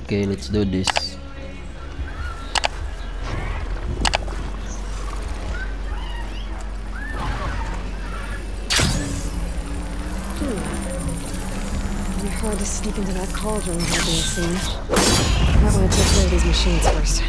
Okay, let's do this. It'll be hard to sneak into that cauldron without being seen. Might want to take care of these machines first.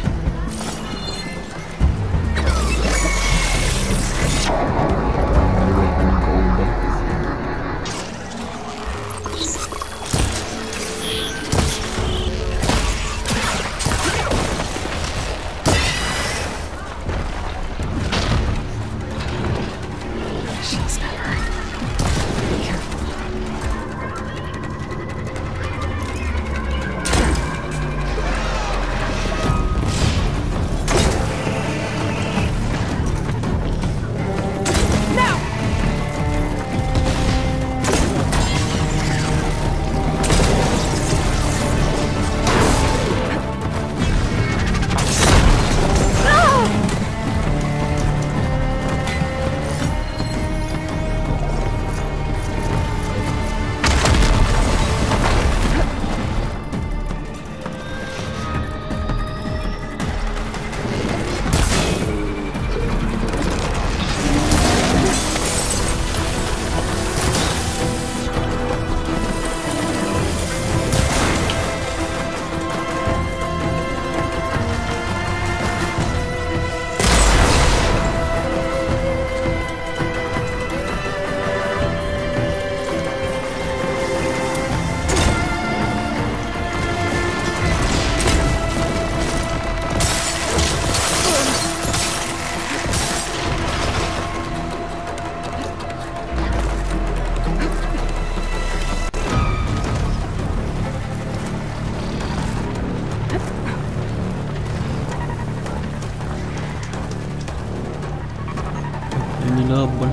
Laban.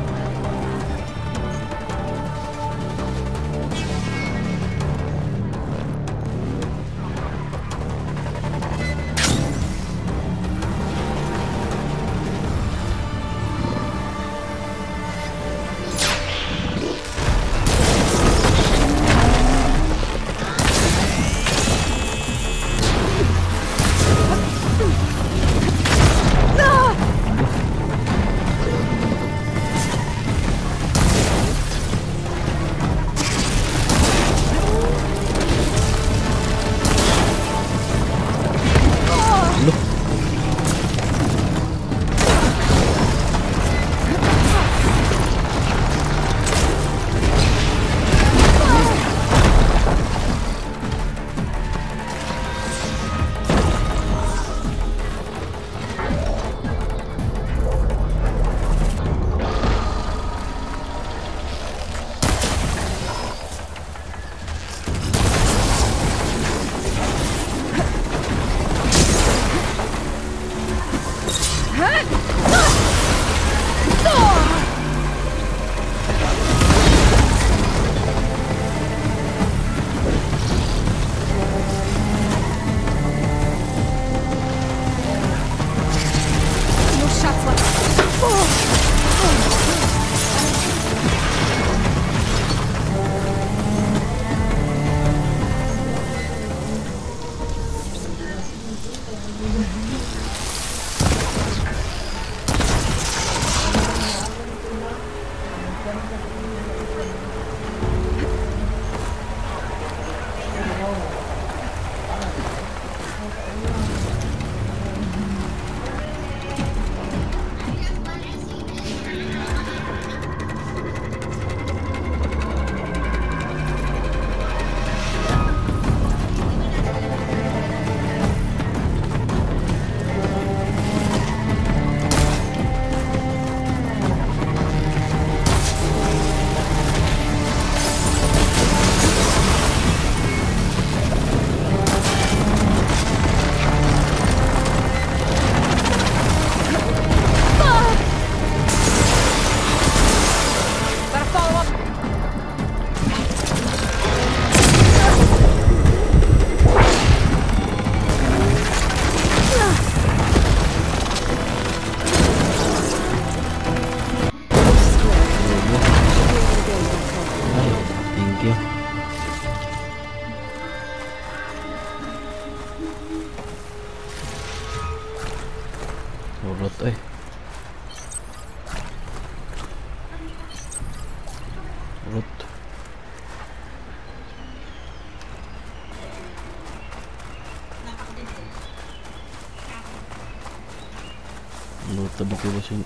kasi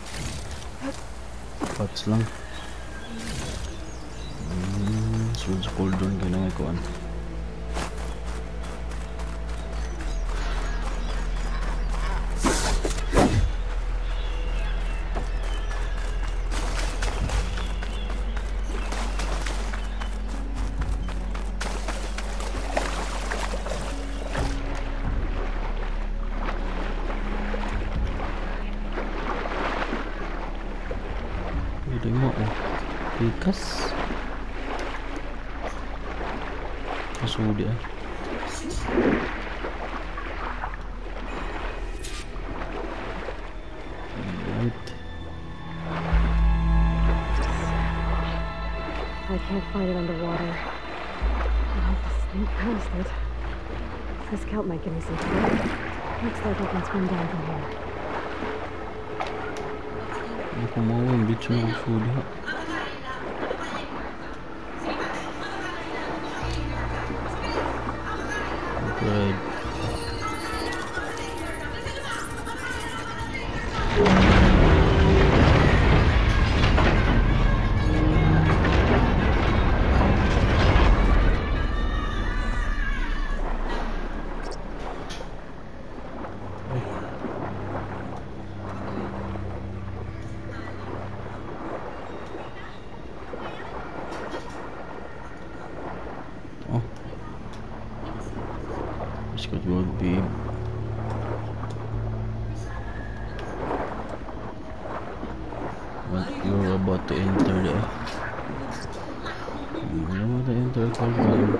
pots lang. So sa cauldron kayo na may kuhan. Pwede mo pikas masudi right. I can't find it underwater. I hope to sneak past it. This scout might give me some time. Looks like I can swim down from here. Ako mau yung beach na masudi ha. Right. It would be what you're about to enter there. You're about to enter cauldron.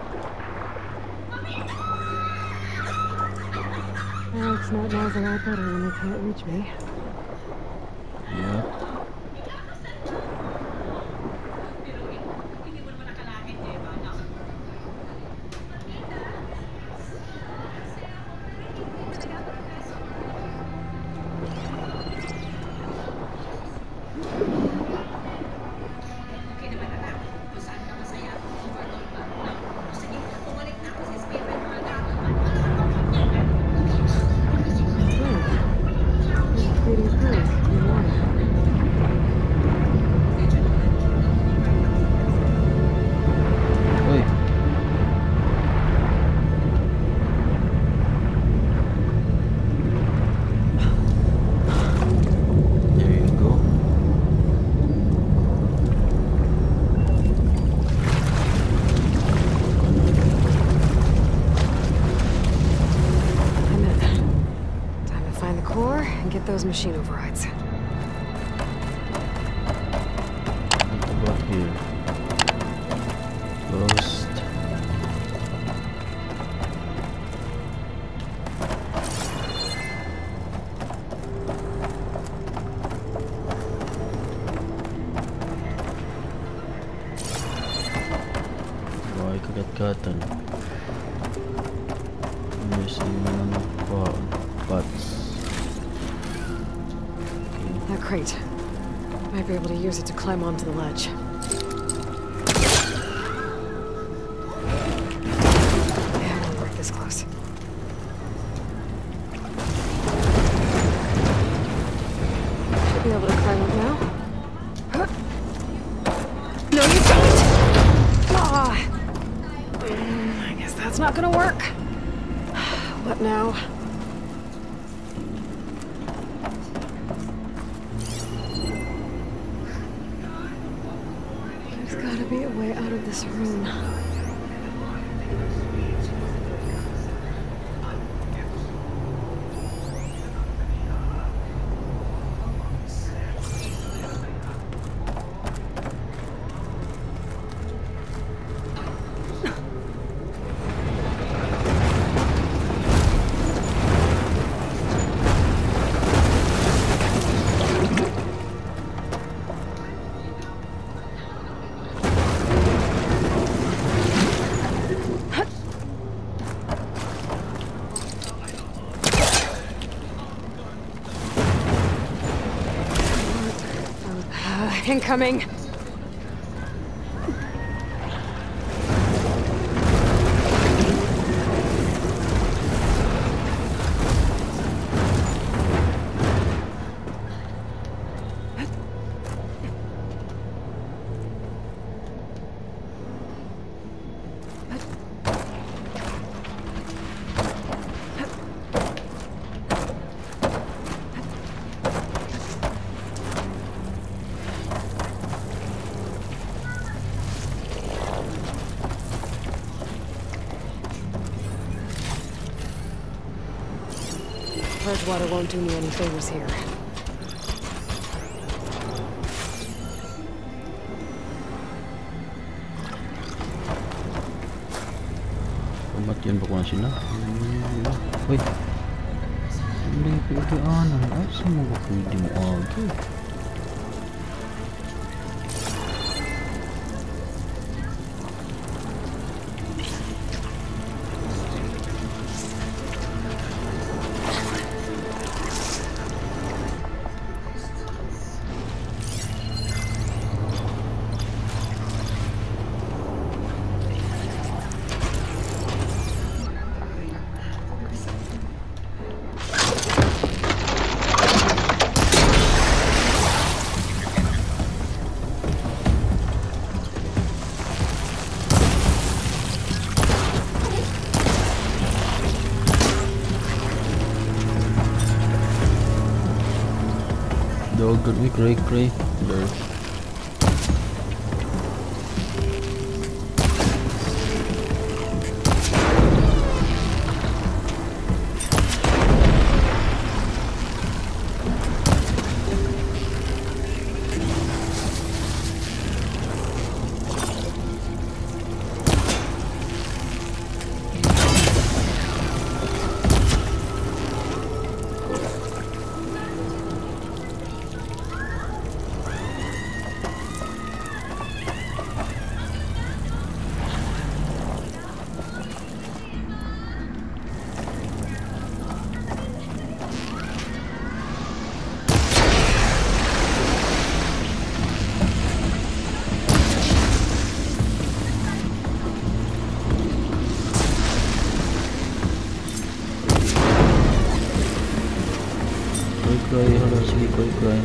Alex not knows a lot better when they can't reach me. Yep. Those machine overrides. What about here? Closed. Why kagat-katan? Missing pots. That crate. Might be able to use it to climb onto the ledge. Yeah, I won't break this close. Should be able to climb up now. No, you don't! Ah! I guess that's not gonna work. What now? Be a way out of this room. Incoming. large water won't do me any favors here. Pematian pokoknya sini. Wih, ini pilihan apa semua pilihan oke. Good me great there. Halo, sige koi.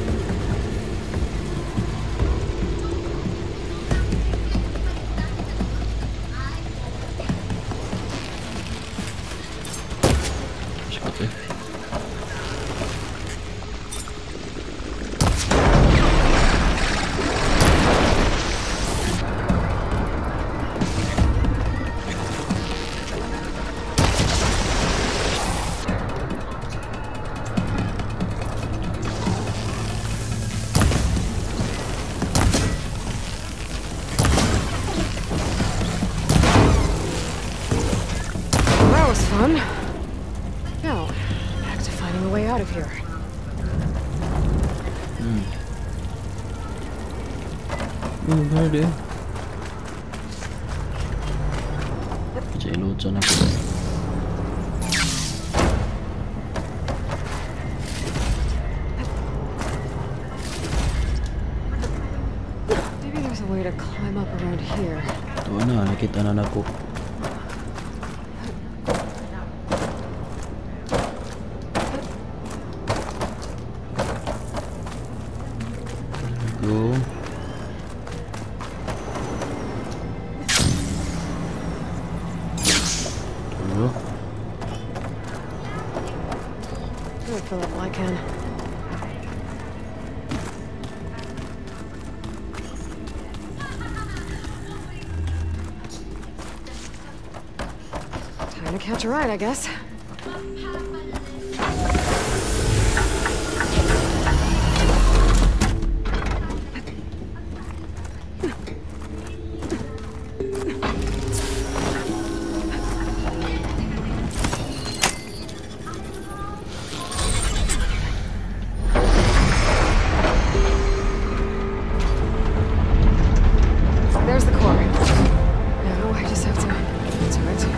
Now, back to finding a way out of here. Bener deh. Cek lucu aku. Maybe there's a way to climb up around here. Tuh na, nakita na ako. Fill up my can. Time to catch a ride, I guess. There's the core. Now I just have to get to it.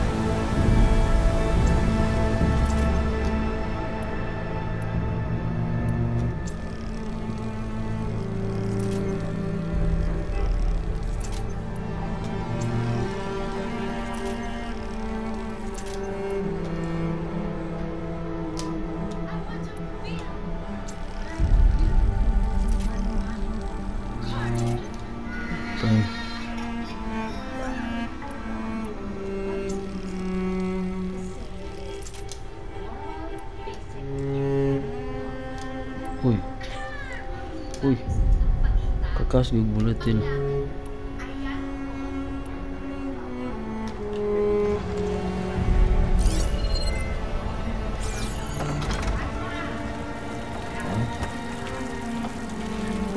Uy, kakas yung bulletin.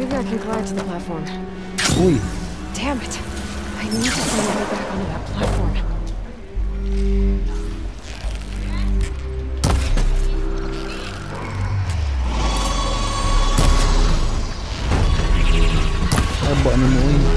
Maybe I can glide to the platform. Uy! Damn it! I need to find a way back onto that platform. Aba na mo uy.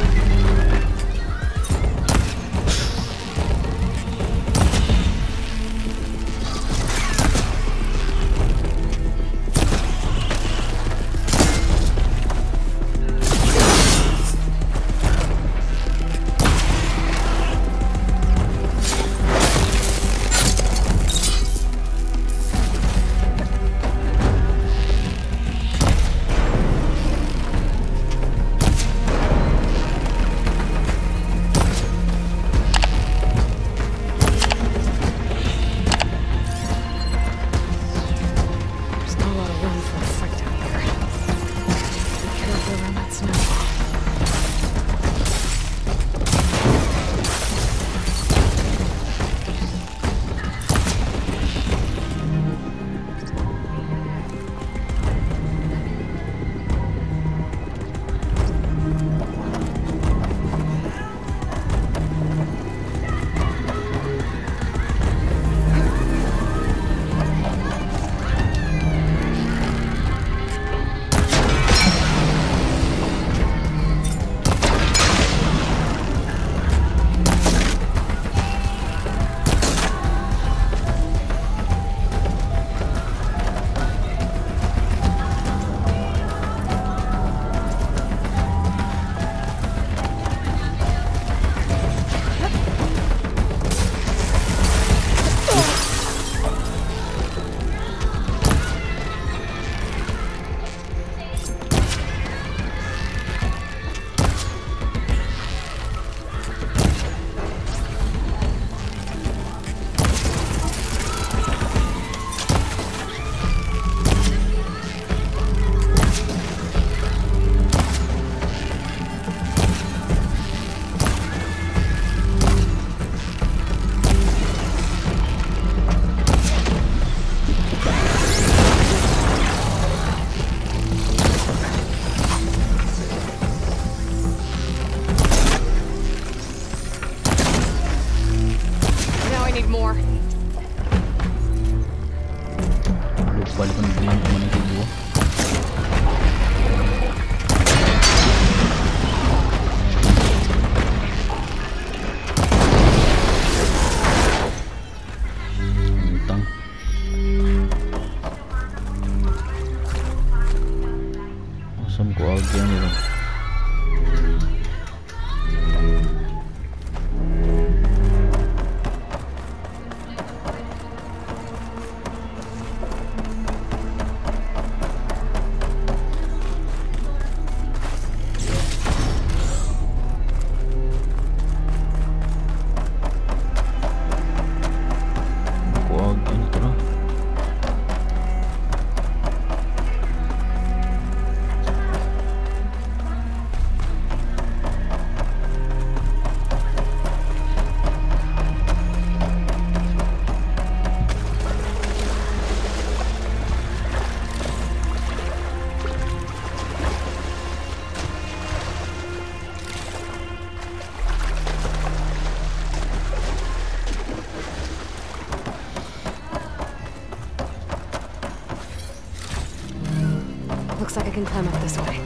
Looks like I can climb up this way.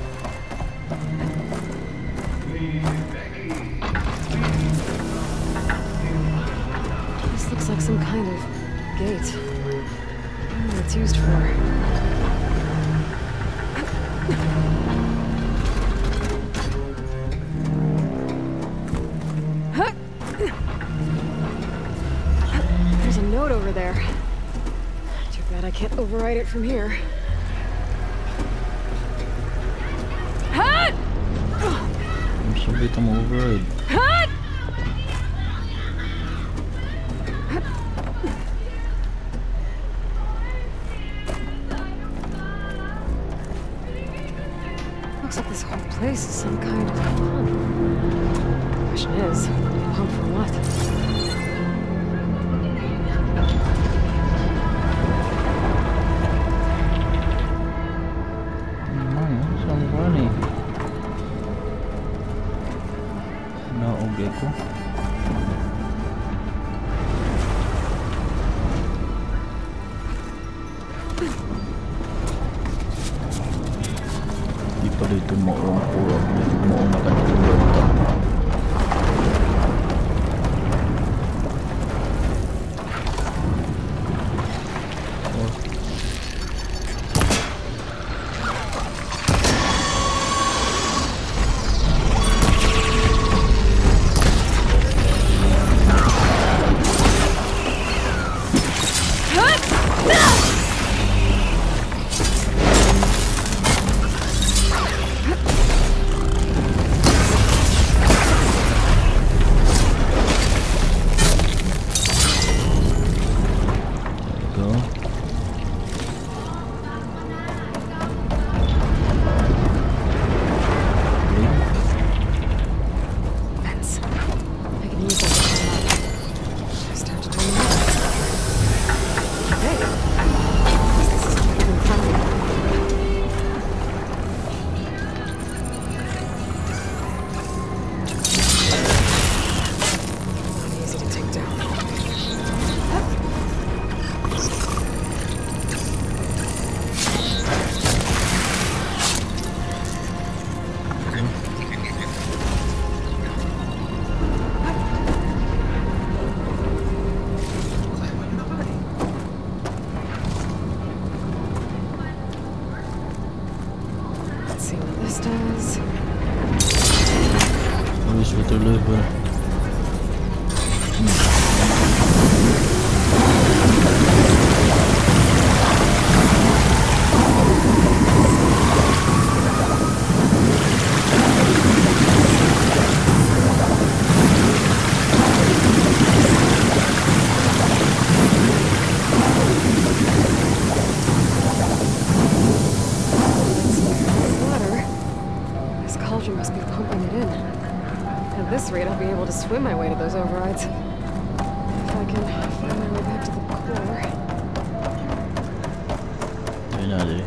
This looks like some kind of gate. I don't know what it's used for. There's a note over there. Too bad I can't override it from here. Sabit ang override. Looks like this whole place is some kind of pump. The question is, pump for what? Saan ba? ni. Naoge ko. Di pa dito mo ang puro. Dito mo ang nakatulog. Swim my way to those overrides. If I can find my way back to the core. Ayun na di.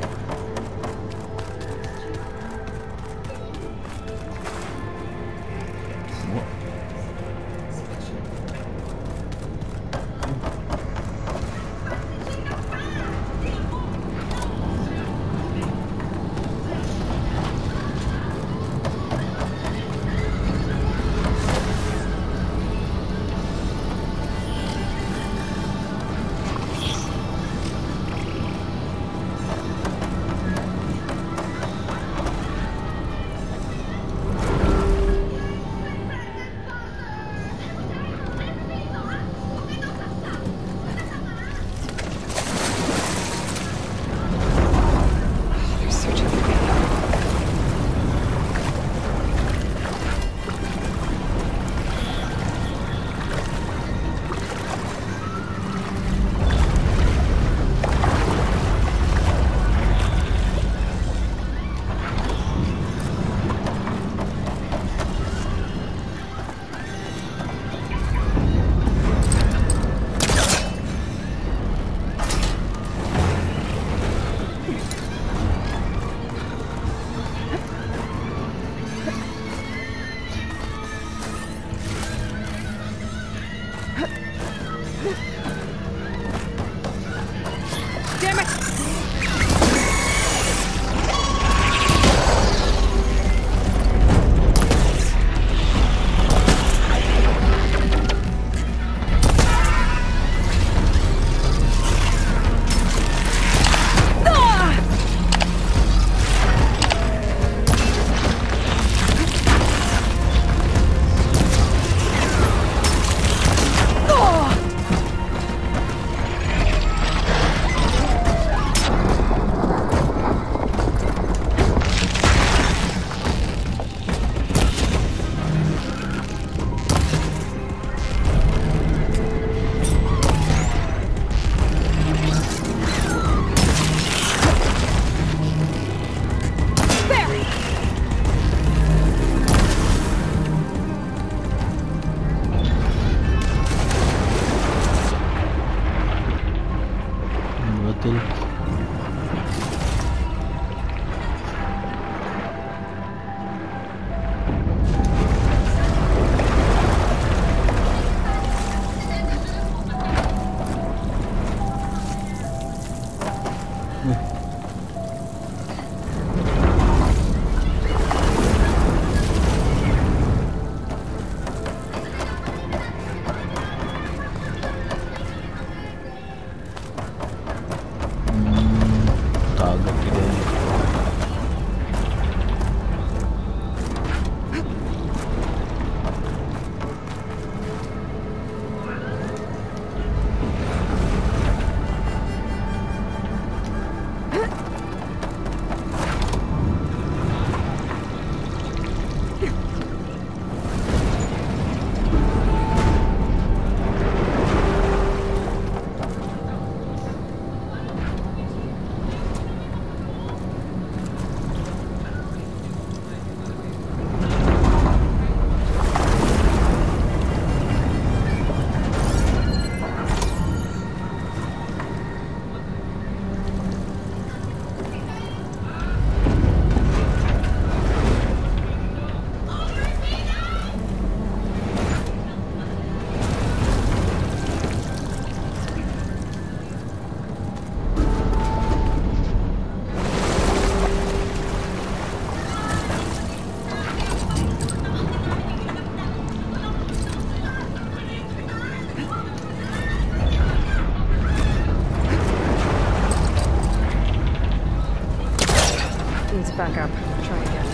back up. Try again.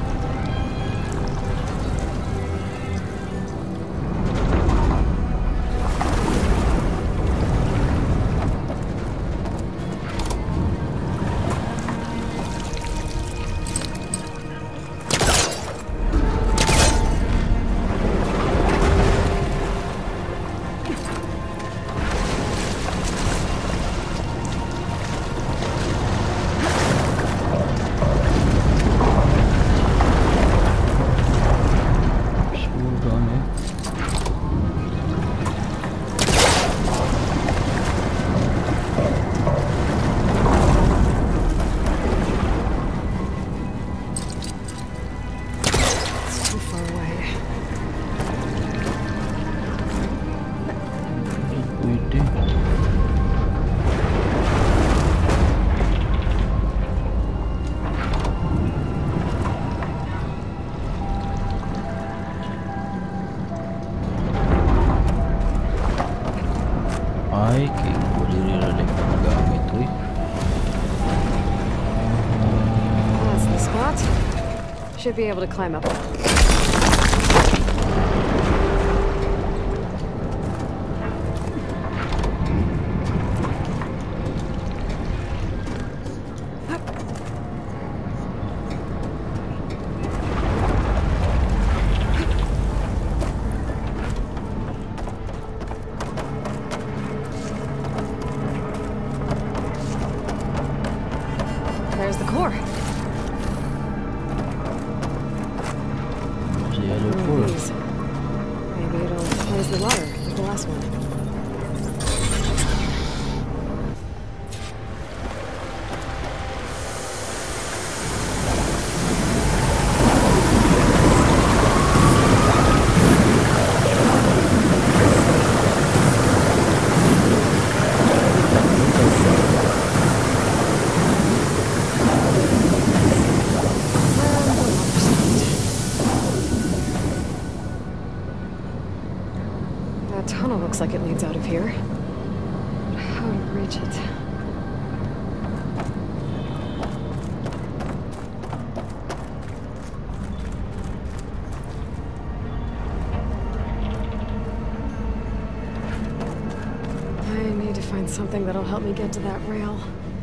Ay, kayak gue diri-diri gamit tuh. That's the spot. Should be able to climb up. There's the core. These. Maybe it'll close the water, like the last one. That tunnel looks like it leads out of here. But how to reach it? I need to find something that'll help me get to that rail.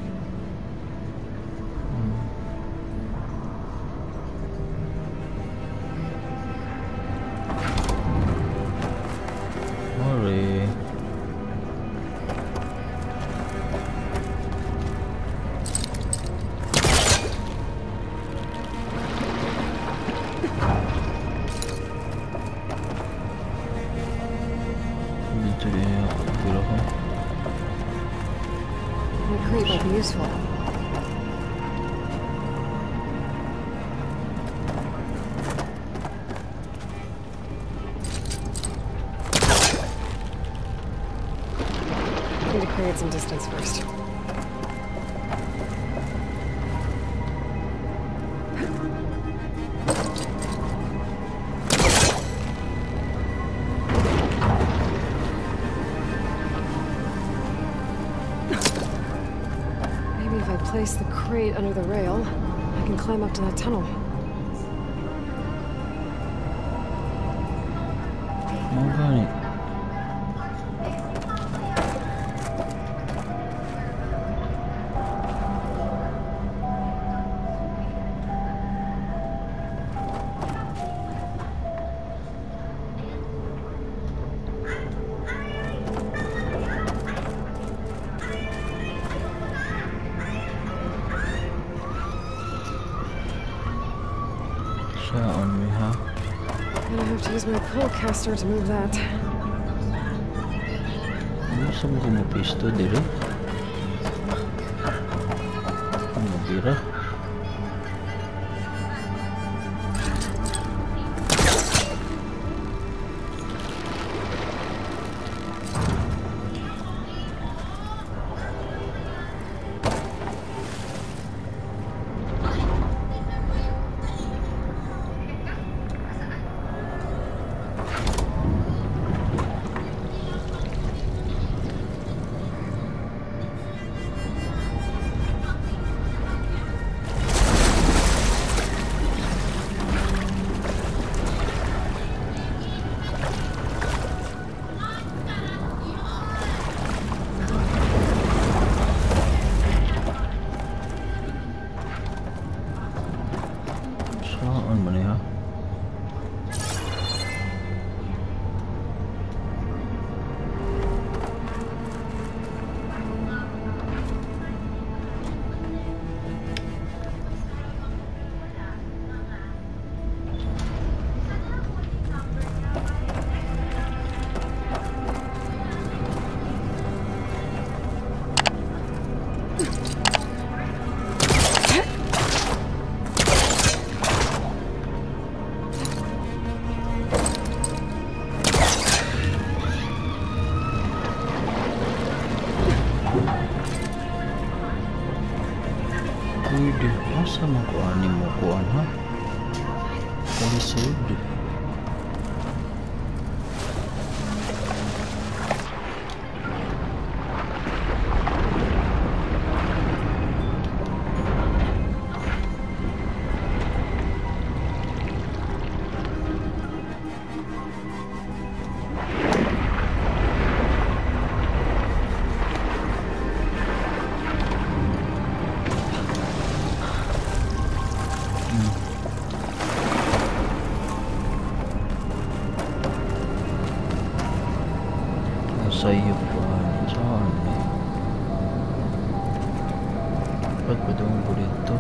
Sorry. Dito ya, gila kan? The crate might be useful. Need to create some distance first. Maybe if I place the crate under the rail, I can climb up to that tunnel. Magani. On me, huh? Gonna have to use my pull caster to move that. Masa mo kumupisto diri? Ano bira? Saan man ha? Pwede, asa mo kuanin mo kuan ha? Kali saved. Sa'yo kuan, saan eh? Ba't ba daw ang burrito?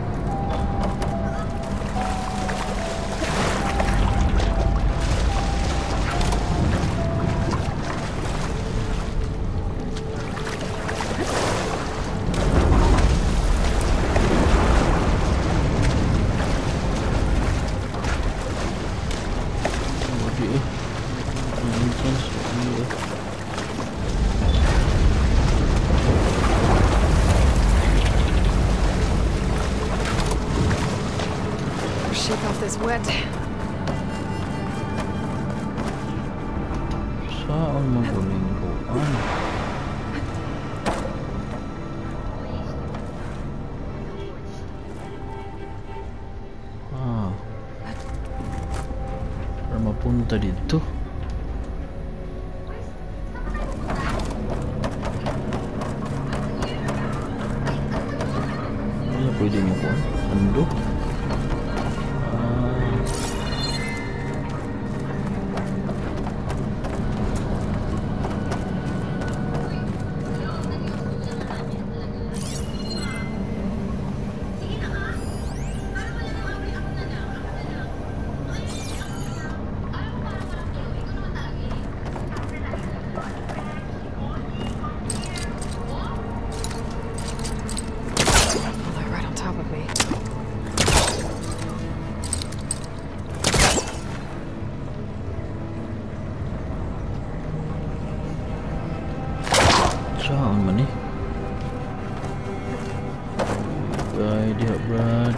Hindi eh. Ang entrance, hindi eh. Shake off this wet. Saan mo huling kuan? Ah. Para mapunta dito. Ano pwede mo kuan? Ando? They're right on top of me. Saan man eh? Right there, Brad.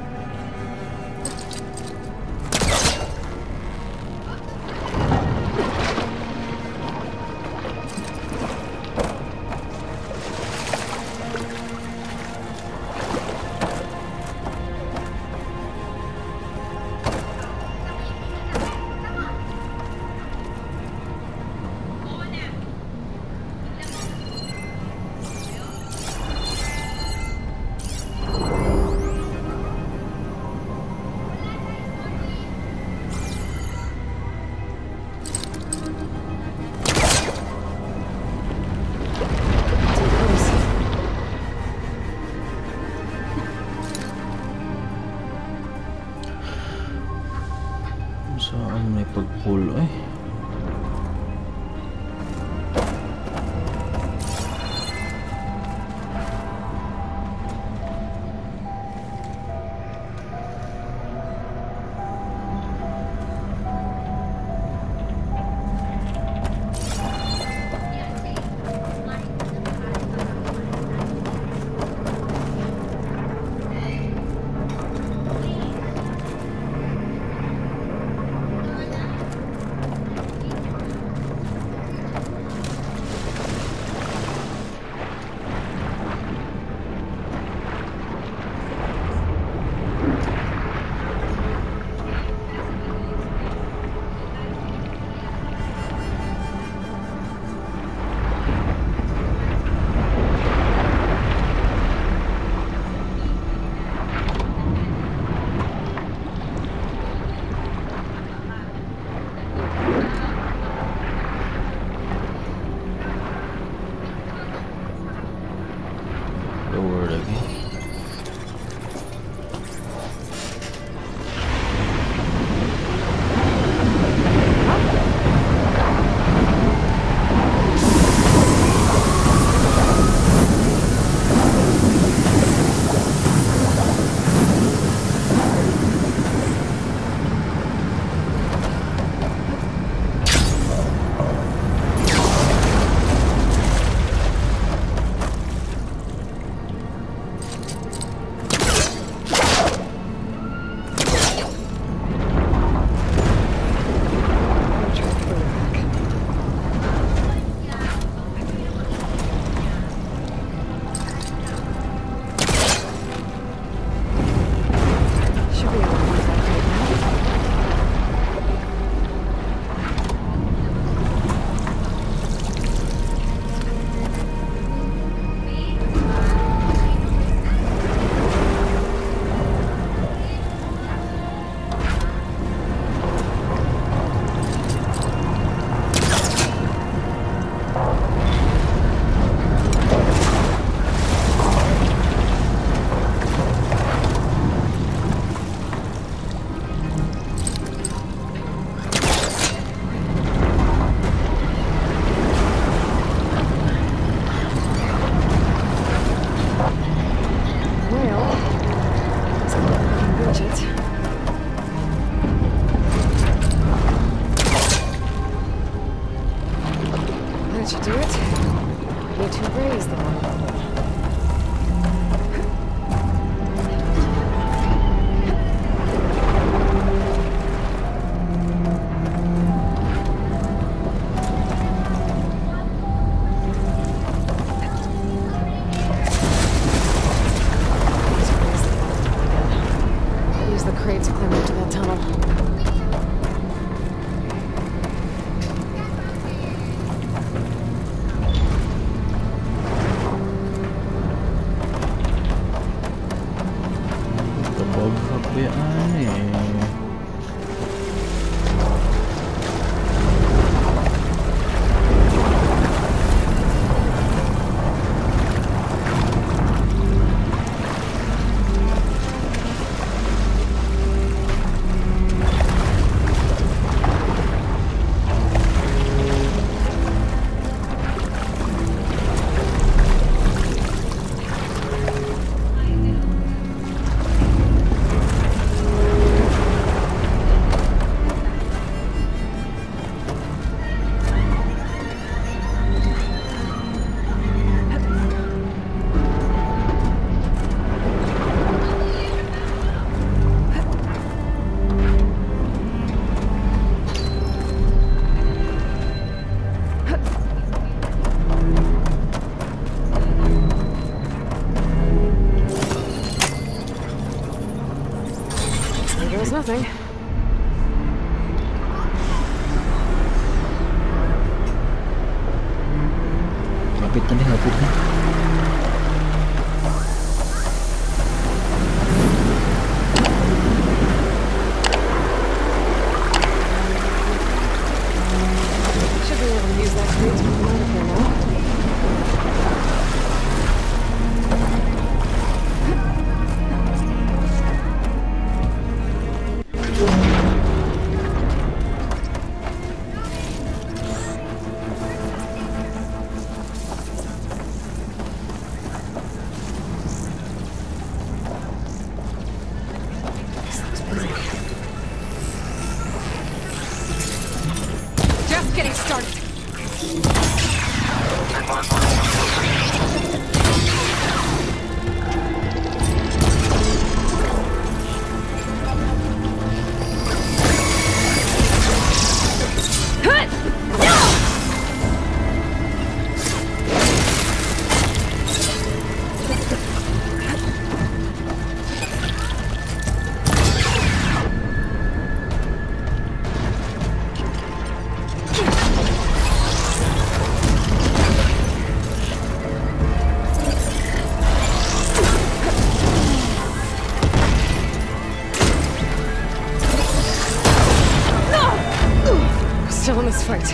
Saan may pag-pull ay? use the crate to climb into that tunnel. Kebabak be aneh. Nothing. Lapit na din, lapit na. Should be able to use that crate to come out of here now. Just getting started. Still in this fight.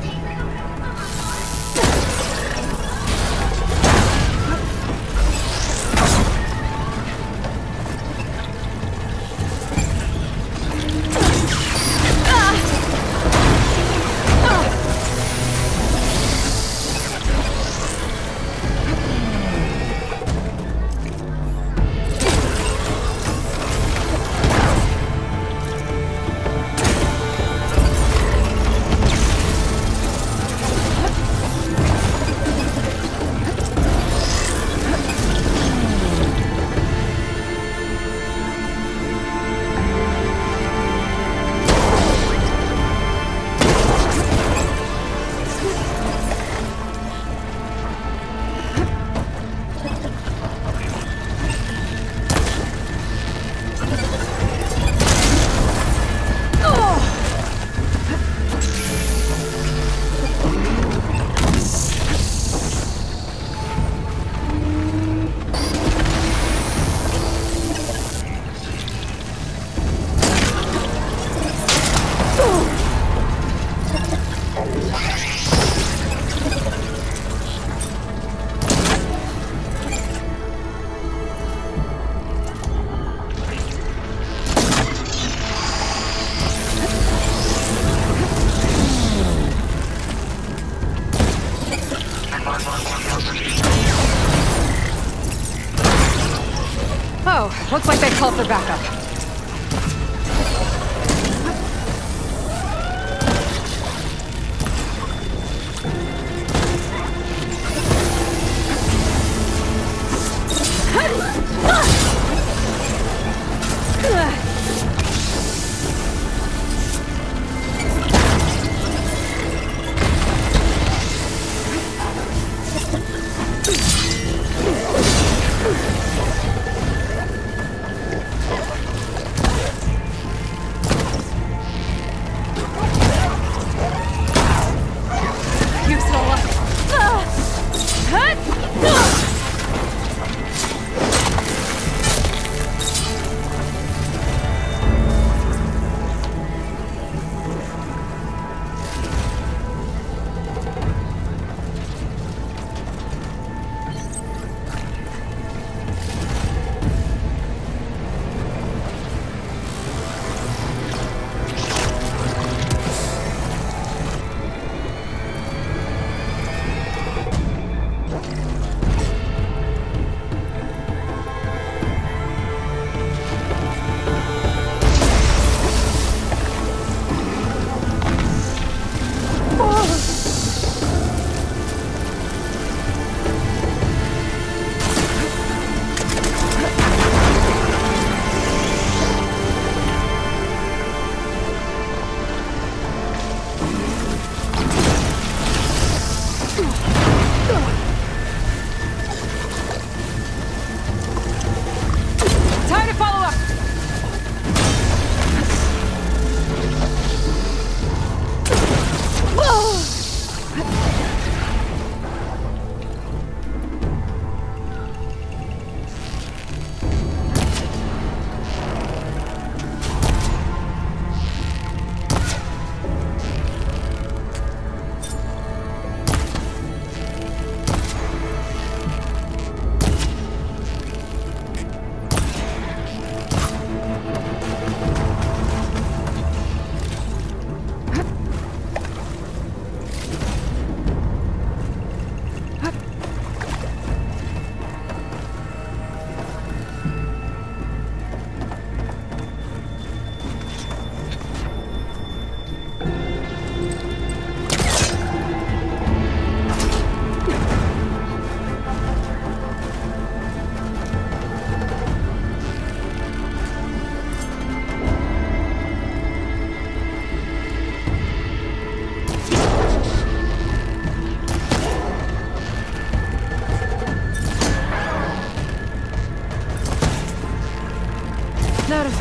Oh, looks like they called for backup.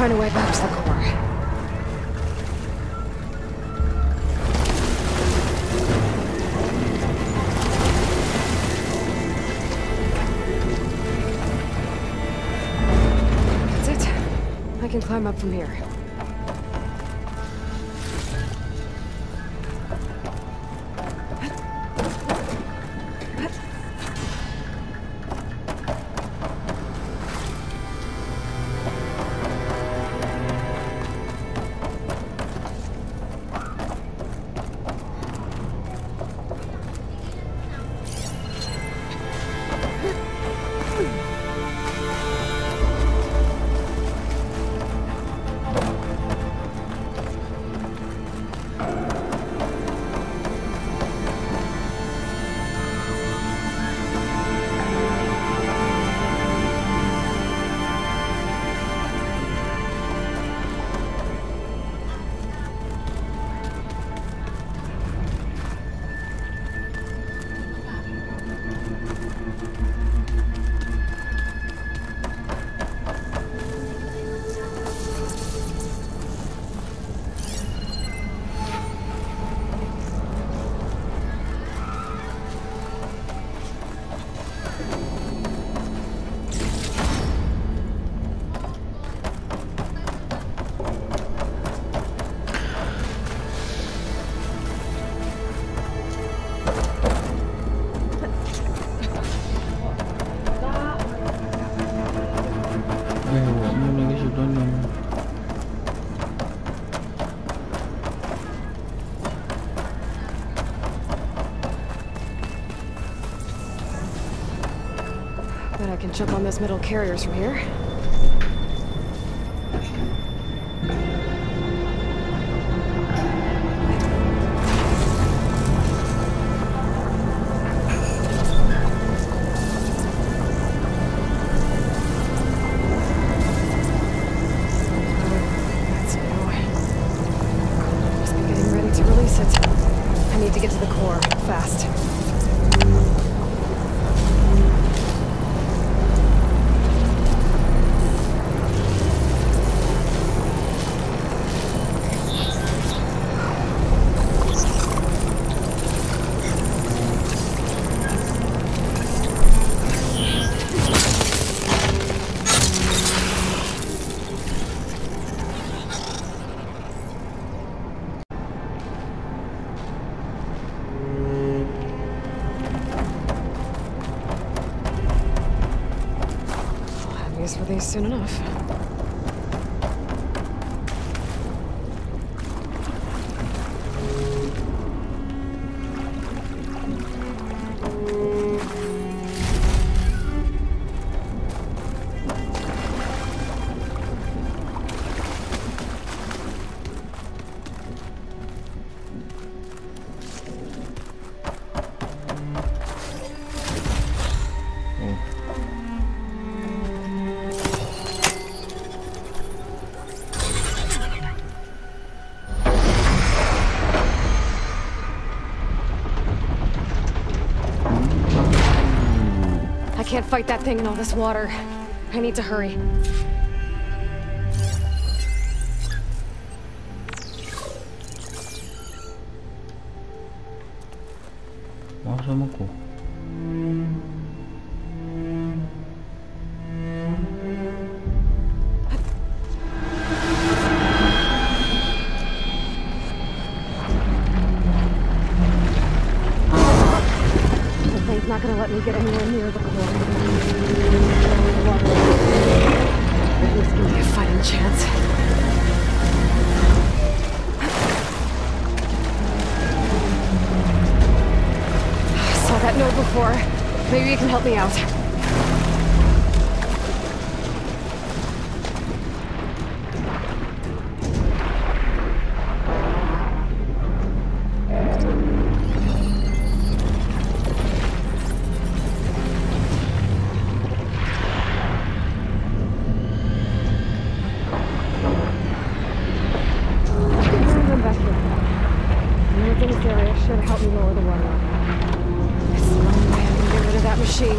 find a way back to the core. That's it. I can climb up from here. Bet I can jump on those metal carriers from here. That's new. Must be getting ready to release it. I need to get to the core, fast. For these soon enough. I can't fight that thing in all this water. I need to hurry. Sama ko. It's not gonna let me get anywhere near the core. This can be a fighting chance. I saw that note before. Maybe you can help me out. Should help me lower the water level. It's the only way I can get rid of that machine.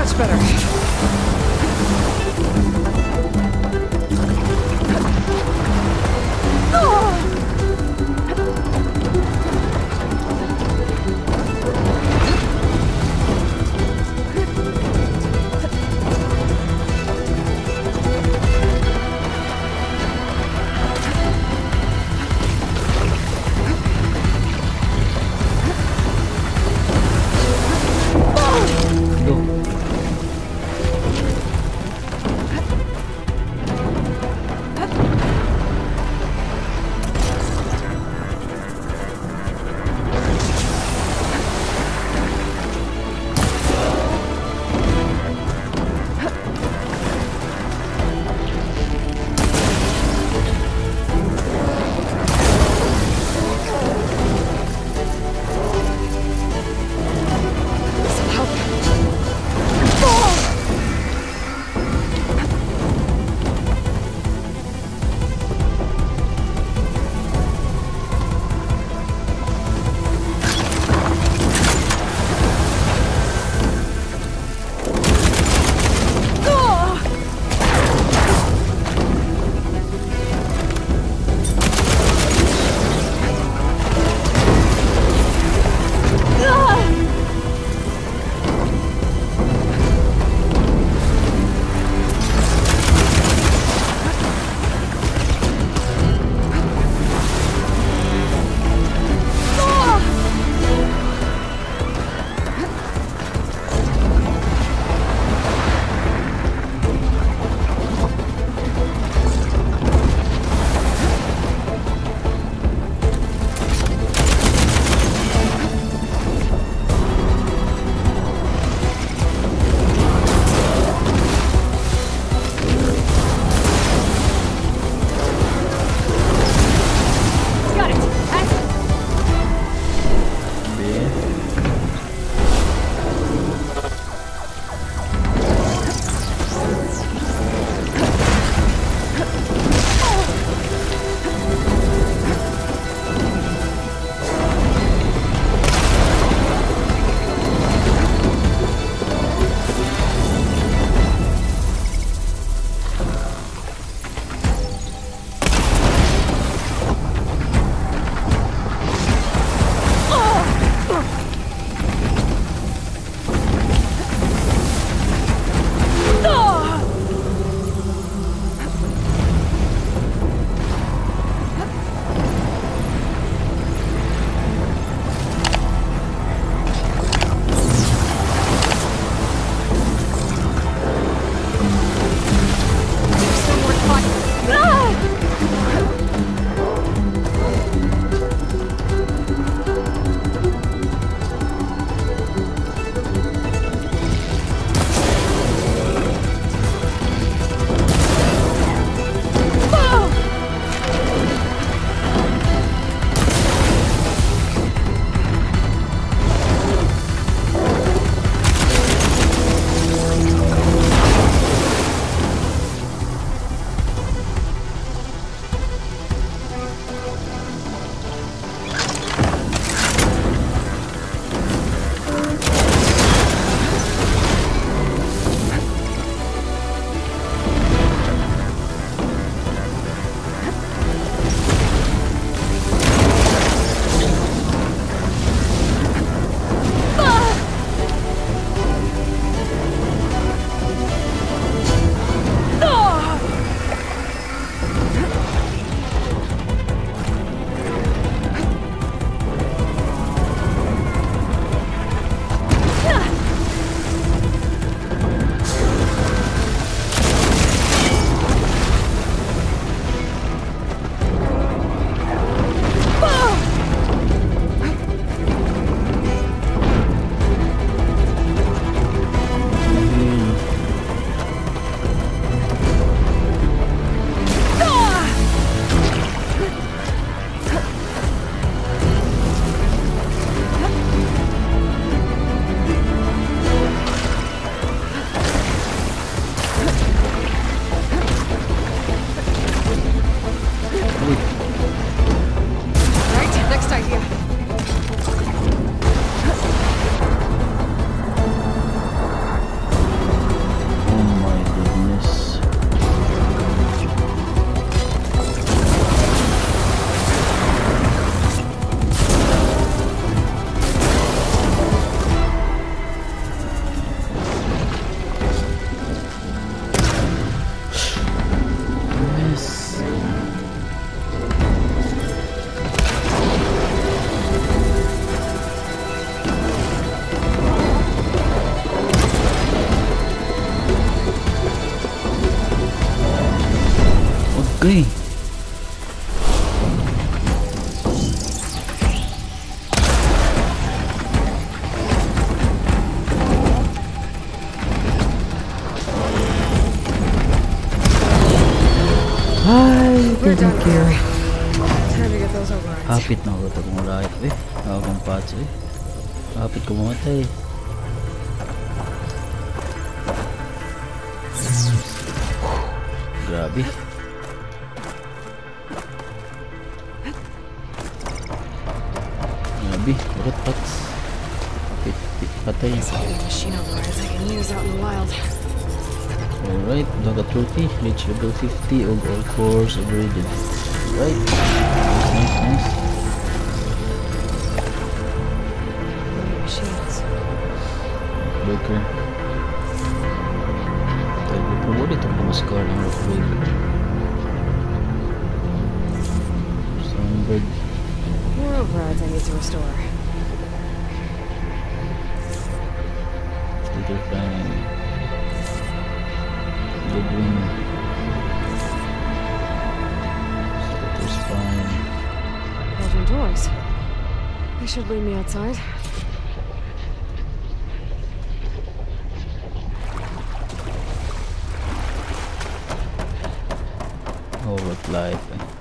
Much better. Okay. We're done here. Time to get those overruns. Hapit na ako itong right eh. Akong patch eh. Hapit ko mamatay. Grabe. Grabe. Bakit pats? Patay. Machine overrides I can use out in the wild. Alright, dagat trophy. Reach level 50 of all cores overridden. Right. Nice. Machines. Breaker. Tayo promote ito kung scar ng rock breaker. Songbird. More overrides I need to restore. Little flying. Good wing. Status fine. Cauldron doors. They should lead me outside. Oh, what life.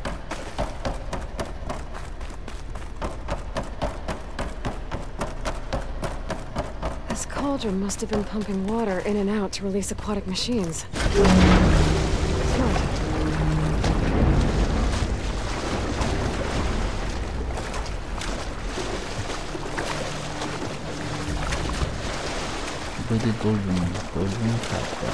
This cauldron must have been pumping water in and out to release aquatic machines. Smart. Pwede Cauldron Kappa.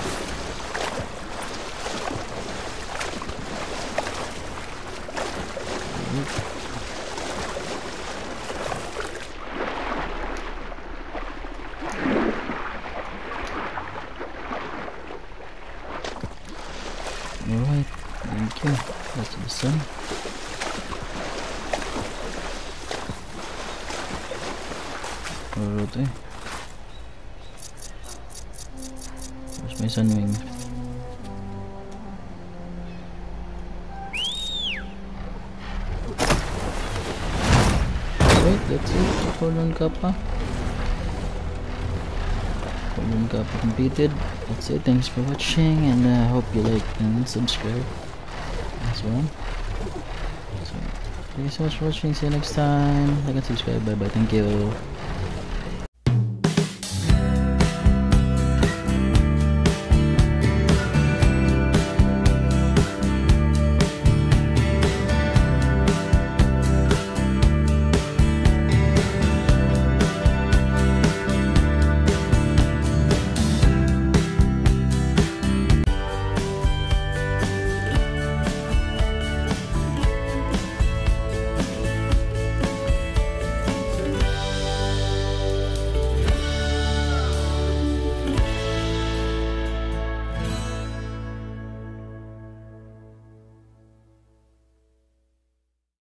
Alright, thank you. That's the sun. Alright eh. Where's my sunwing? Alright, that's it. Cauldron Kappa. Cauldron Kappa completed. That's it. Thanks for watching, and I hope you like and subscribe as well. So, thank you so much for watching. See you next time. Like and subscribe. Bye bye. Thank you.